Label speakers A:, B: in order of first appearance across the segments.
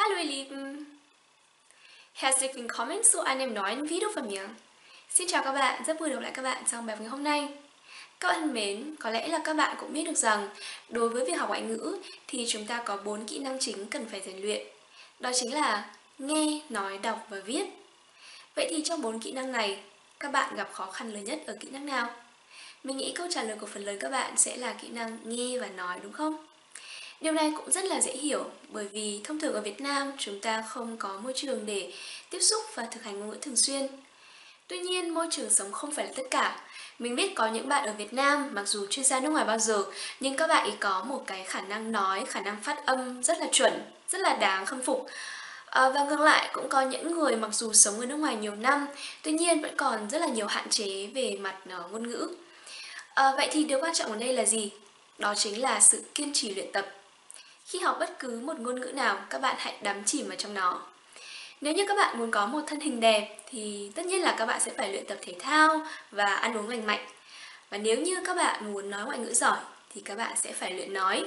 A: Hallo ihr Lieben! Herzlich willkommen zu einem neuen video von mir. Xin chào các bạn, rất vui được gặp lại các bạn trong bài ngày hôm nay. Các bạn thân mến, có lẽ là các bạn cũng biết được rằng đối với việc học ngoại ngữ thì chúng ta có 4 kỹ năng chính cần phải rèn luyện. Đó chính là nghe, nói, đọc và viết. Vậy thì trong 4 kỹ năng này, các bạn gặp khó khăn lớn nhất ở kỹ năng nào? Mình nghĩ câu trả lời của phần lớn các bạn sẽ là kỹ năng nghe và nói, đúng không? Điều này cũng rất là dễ hiểu bởi vì thông thường ở Việt Nam chúng ta không có môi trường để tiếp xúc và thực hành ngôn ngữ thường xuyên. Tuy nhiên, môi trường sống không phải là tất cả. Mình biết có những bạn ở Việt Nam mặc dù chưa ra nước ngoài bao giờ, nhưng các bạn ấy có một cái khả năng nói, khả năng phát âm rất là chuẩn, rất là đáng khâm phục. Và ngược lại cũng có những người mặc dù sống ở nước ngoài nhiều năm, tuy nhiên vẫn còn rất là nhiều hạn chế về mặt ngôn ngữ. Vậy thì điều quan trọng ở đây là gì? Đó chính là sự kiên trì luyện tập. Khi học bất cứ một ngôn ngữ nào, các bạn hãy đắm chìm vào trong nó. Nếu như các bạn muốn có một thân hình đẹp thì tất nhiên là các bạn sẽ phải luyện tập thể thao và ăn uống lành mạnh. Và nếu như các bạn muốn nói ngoại ngữ giỏi thì các bạn sẽ phải luyện nói.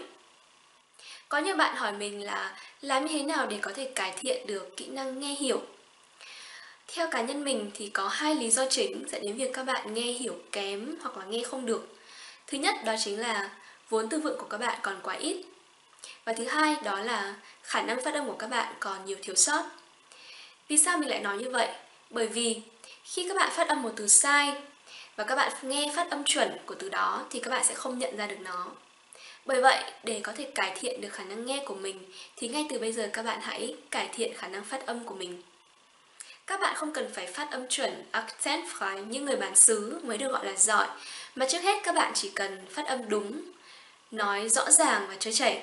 A: Có nhiều bạn hỏi mình là làm như thế nào để có thể cải thiện được kỹ năng nghe hiểu. Theo cá nhân mình thì có 2 lý do chính dẫn đến việc các bạn nghe hiểu kém hoặc là nghe không được. Thứ nhất đó chính là vốn từ vựng của các bạn còn quá ít. Và thứ hai đó là khả năng phát âm của các bạn còn nhiều thiếu sót. Vì sao mình lại nói như vậy? Bởi vì khi các bạn phát âm một từ sai và các bạn nghe phát âm chuẩn của từ đó thì các bạn sẽ không nhận ra được nó. Bởi vậy, để có thể cải thiện được khả năng nghe của mình thì ngay từ bây giờ các bạn hãy cải thiện khả năng phát âm của mình. Các bạn không cần phải phát âm chuẩn accent frei như người bản xứ mới được gọi là giỏi, mà trước hết các bạn chỉ cần phát âm đúng, nói rõ ràng và trôi chảy.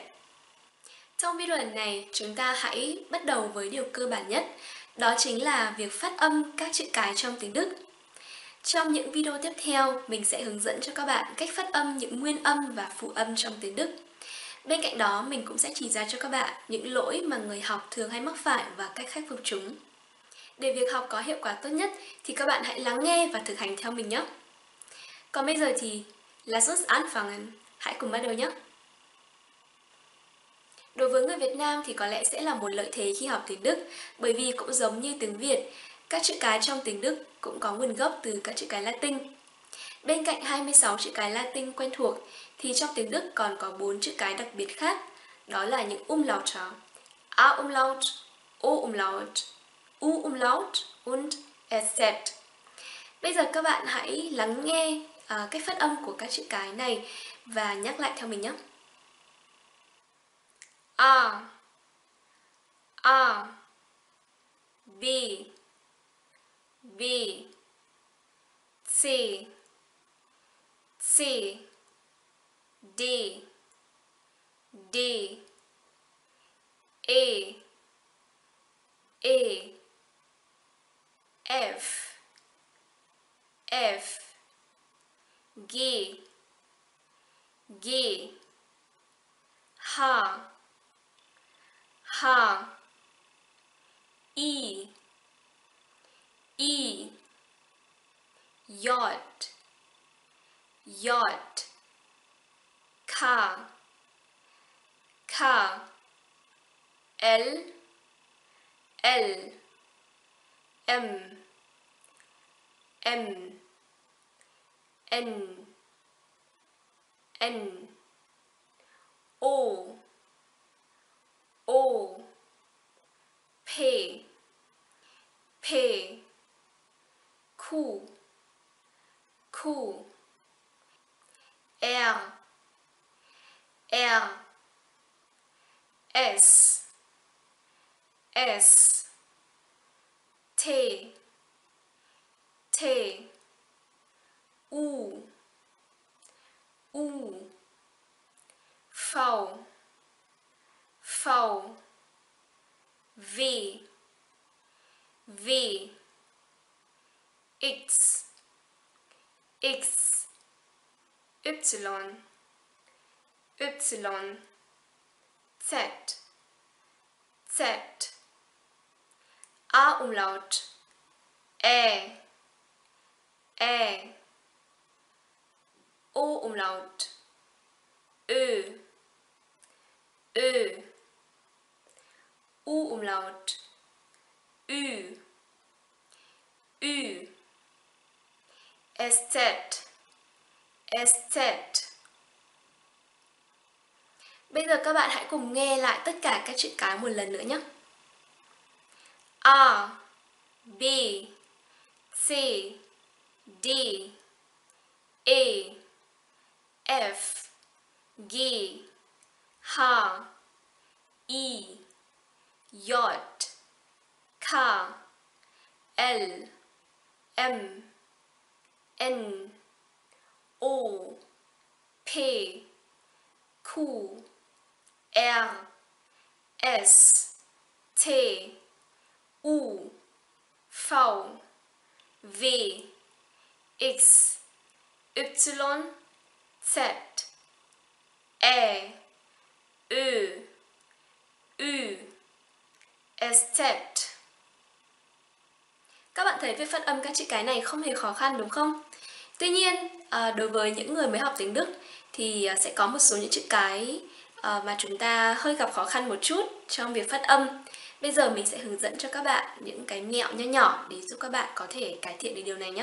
A: Trong video lần này, chúng ta hãy bắt đầu với điều cơ bản nhất, đó chính là việc phát âm các chữ cái trong tiếng Đức. Trong những video tiếp theo, mình sẽ hướng dẫn cho các bạn cách phát âm những nguyên âm và phụ âm trong tiếng Đức. Bên cạnh đó, mình cũng sẽ chỉ ra cho các bạn những lỗi mà người học thường hay mắc phải và cách khắc phục chúng. Để việc học có hiệu quả tốt nhất thì các bạn hãy lắng nghe và thực hành theo mình nhé. Còn bây giờ thì, lass uns anfangen. Hãy cùng bắt đầu nhé. Đối với người Việt Nam thì có lẽ sẽ là một lợi thế khi học tiếng Đức, bởi vì cũng giống như tiếng Việt, các chữ cái trong tiếng Đức cũng có nguồn gốc từ các chữ cái Latin. Bên cạnh 26 chữ cái Latin quen thuộc, thì trong tiếng Đức còn có 4 chữ cái đặc biệt khác, đó là những Umlaute, A Umlaut, O Umlaut, U Umlaut und SZ. Bây giờ các bạn hãy lắng nghe cách phát âm của các chữ cái này và nhắc lại theo mình nhé. A, A, B, B, C, C, D, D, E, E, F, F, G, G, H, H, I, I, J, J, K, K, L, L, M, M, N, N, O, O, P, P, Q, Q, R, R, S, S, T, T, U, U, V, V, V, V, X, X, Y, Y, Z, Z, A Umlaut, Ä, Ä, O Umlaut, Ö, Ö, U U umlaut. Ü. Ü. Estet. Estet. Bây giờ các bạn hãy cùng nghe lại tất cả các chữ cái một lần nữa nhé. A, B, C, D, E, F, G, H, I, J, K, L, M, N, O, P, Q, R, S, T, U, V, W, X, Y, Z, E, Ö, Ü, Estet. Các bạn thấy việc phát âm các chữ cái này không hề khó khăn đúng không? Tuy nhiên, đối với những người mới học tiếng Đức thì sẽ có một số những chữ cái mà chúng ta hơi gặp khó khăn một chút trong việc phát âm. Bây giờ mình sẽ hướng dẫn cho các bạn những cái mẹo nho nhỏ để giúp các bạn có thể cải thiện được điều này nhé.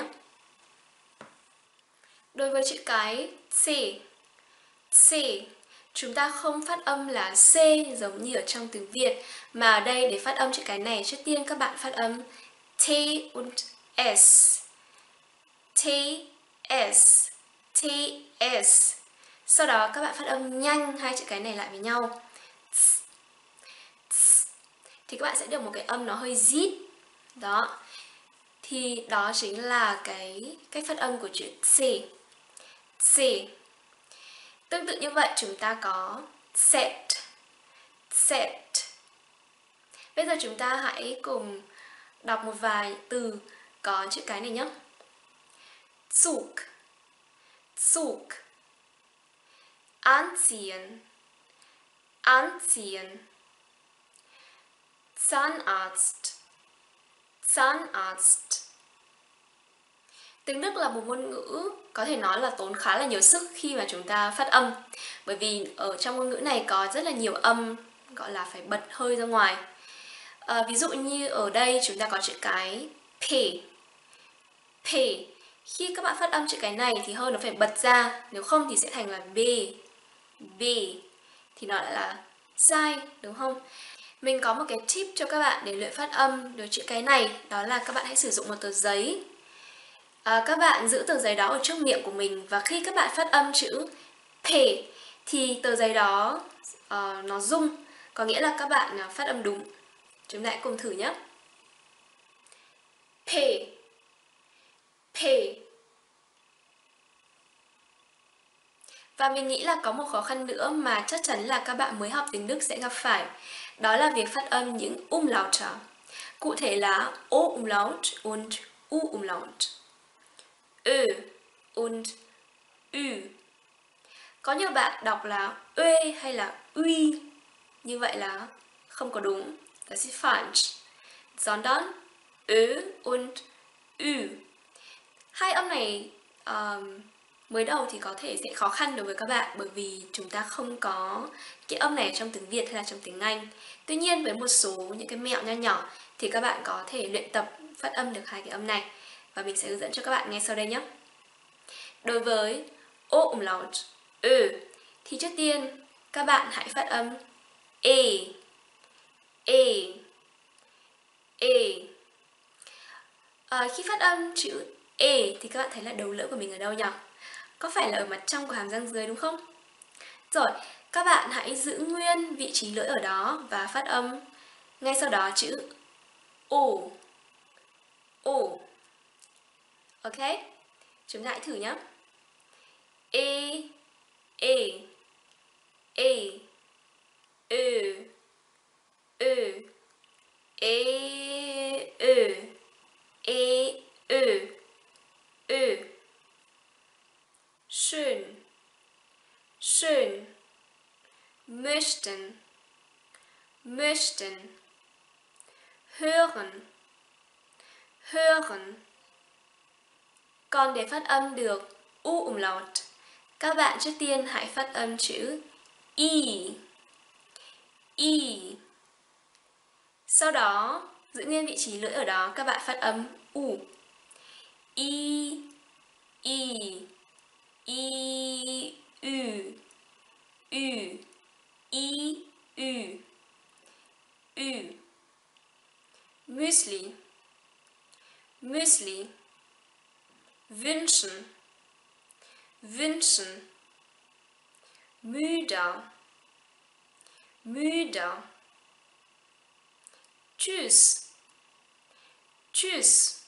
A: Đối với chữ cái C, chúng ta không phát âm là C giống như ở trong tiếng Việt, mà ở đây để phát âm chữ cái này, trước tiên các bạn phát âm T und S. T, S, T, S. Sau đó các bạn phát âm nhanh hai chữ cái này lại với nhau. Tss, tss. Thì các bạn sẽ được một cái âm nó hơi rít. Đó. Thì đó chính là cái cách phát âm của chữ C. C. Tương tự như vậy chúng ta có set. Set. Bây giờ chúng ta hãy cùng đọc một vài từ có chữ cái này nhé. Zug. Zug. Anziehen. Anziehen. Zahnarzt. Zahnarzt. Tiếng Đức là một ngôn ngữ có thể nói là tốn khá là nhiều sức khi mà chúng ta phát âm. Bởi vì ở trong ngôn ngữ này có rất là nhiều âm gọi là phải bật hơi ra ngoài. Ví dụ như ở đây chúng ta có chữ cái P. P. Khi các bạn phát âm chữ cái này thì hơi nó phải bật ra, nếu không thì sẽ thành là B. B. Thì nó lại là sai, đúng không? Mình có một cái tip cho các bạn để luyện phát âm đối chữ cái này, đó là các bạn hãy sử dụng một tờ giấy. Các bạn giữ tờ giấy đó ở trước miệng của mình, và khi các bạn phát âm chữ P thì tờ giấy đó nó rung, có nghĩa là các bạn phát âm đúng. Chúng ta hãy cùng thử nhé. P. P. Và mình nghĩ là có một khó khăn nữa mà chắc chắn là các bạn mới học tiếng Đức sẽ gặp phải. Đó là việc phát âm những umlaute. Cụ thể là O umlaut und U umlaut. Ö und Ü. Có nhiều bạn đọc là Ue hay là Uy. Như vậy là không có đúng. Das ist falsch. Sondern Ö und Ü. Hai âm này mới đầu thì có thể sẽ khó khăn đối với các bạn, bởi vì chúng ta không có cái âm này trong tiếng Việt hay là trong tiếng Anh. Tuy nhiên với một số những cái mẹo nho nhỏ thì các bạn có thể luyện tập phát âm được hai cái âm này, và mình sẽ hướng dẫn cho các bạn ngay sau đây nhé. Đối với O umlaut, Ö, thì trước tiên các bạn hãy phát âm E. E. E. Khi phát âm chữ E thì các bạn thấy là đầu lưỡi của mình ở đâu nhỉ? Có phải là ở mặt trong của hàm răng dưới đúng không? Rồi, các bạn hãy giữ nguyên vị trí lưỡi ở đó và phát âm ngay sau đó chữ O. O. Ok? Chúng ta hãy thử nhé. E. E. E. Ö. Ö. E. Ö. E. Ö. Ö. Schön. Schön. Möchten. Möchten. Hören. Hören. Còn để phát âm được U umlaut, các bạn trước tiên hãy phát âm chữ Y. Y. Sau đó, giữ nguyên vị trí lưỡi ở đó, các bạn phát âm U. I, I, I, U, U, I, U, U. Müsli, Müsli. Wünschen, Wünschen. Müder, Müder. Tschüss, Tschüss.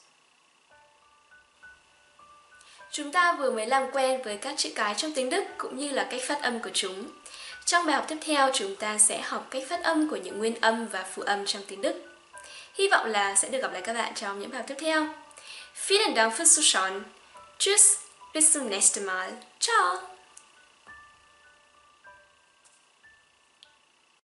A: Chúng ta vừa mới làm quen với các chữ cái trong tiếng Đức cũng như là cách phát âm của chúng. Trong bài học tiếp theo, chúng ta sẽ học cách phát âm của những nguyên âm và phụ âm trong tiếng Đức. Hy vọng là sẽ được gặp lại các bạn trong những bài học tiếp theo. Vielen Dank fürs Zuschauen. Tschüss, bis zum nächsten Mal. Ciao.